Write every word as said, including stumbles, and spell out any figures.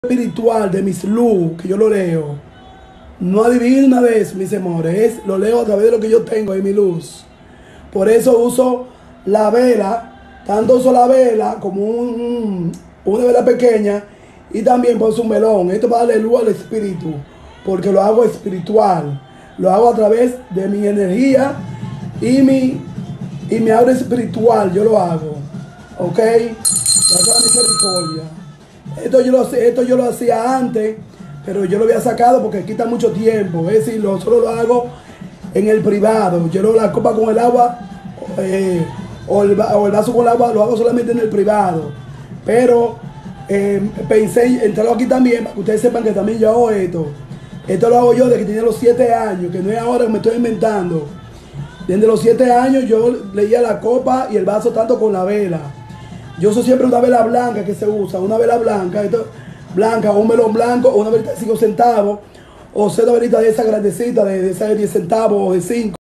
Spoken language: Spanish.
espiritual de mis luz, que yo lo leo, no adivino una vez, mis amores, es, lo leo a través de lo que yo tengo en mi luz. Por eso uso la vela, tanto uso la vela como un, una vela pequeña, y también puedo un melón. Esto para darle luz al espíritu, porque lo hago espiritual, lo hago a través de mi energía y mi, y mi aura espiritual, yo lo hago, ok, gracias a la misericordia. Esto yo, lo, esto yo lo hacía antes, pero yo lo había sacado porque quita mucho tiempo. Es decir, lo, solo lo hago en el privado. Yo lo la copa con el agua eh, o, el, o el vaso con el agua lo hago solamente en el privado. Pero eh, pensé en entrarlo aquí también para que ustedes sepan que también yo hago esto. Esto lo hago yo desde que tenía los siete años, que no es ahora que me estoy inventando. Desde los siete años yo leía la copa y el vaso tanto con la vela. Yo uso siempre una vela blanca que se usa, una vela blanca, esto, blanca, o un melón blanco, o una velita de cinco centavos, o sea, una velita de esa grandecita, de, de esa de diez centavos o de cinco.